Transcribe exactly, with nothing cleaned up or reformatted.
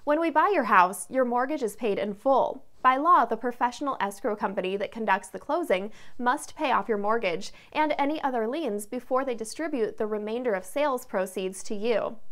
When we buy your house, your mortgage is paid in full. By law, the professional escrow company that conducts the closing must pay off your mortgage and any other liens before they distribute the remainder of sales proceeds to you.